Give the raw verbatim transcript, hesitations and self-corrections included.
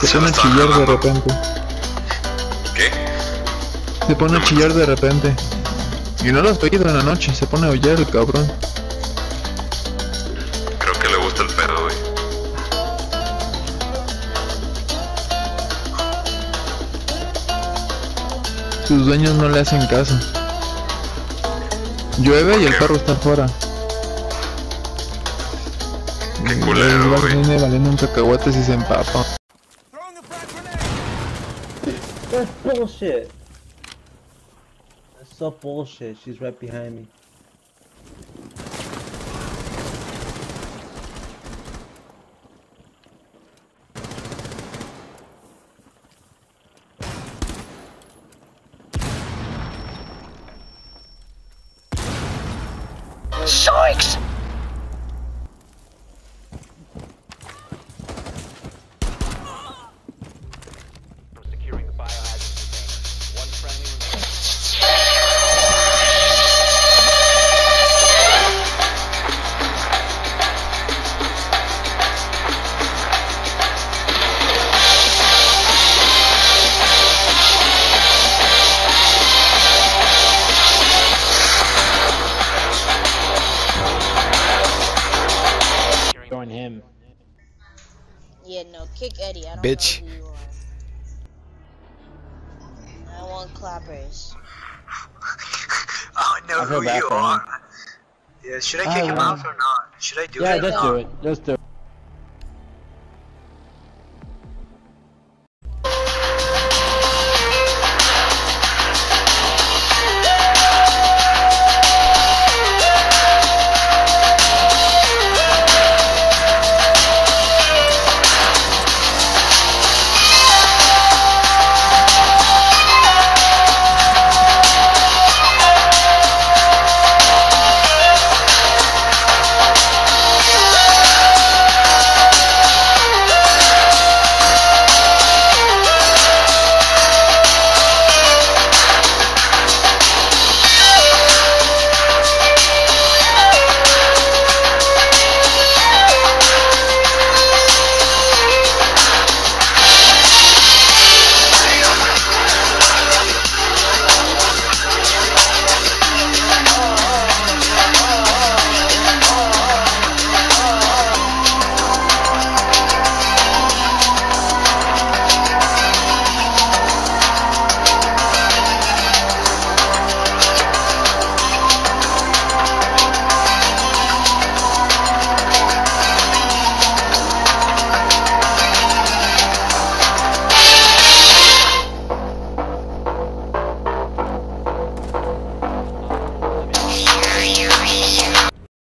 Se pone a chillar de repente. ¿Qué? Se pone a chillar de repente. Y no lo has oído en la noche, se pone a aullar el cabrón. Creo que le gusta el pedo, güey. Sus dueños no le hacen caso. Llueve y el perro está afuera. Qué culero, güey. Viene valiendo un cacahuate si se empapa. That's bullshit. That's so bullshit. She's right behind me. Shikes! Securing the biohazard container. One friendly Join him. Yeah, no, kick Eddie. I don't Bitch. know who you are. I want clappers. I know I feel who bad you for him. are. Yeah, should I kick I him know. out or not? Should I do Yeah, it? just do it. Just do it.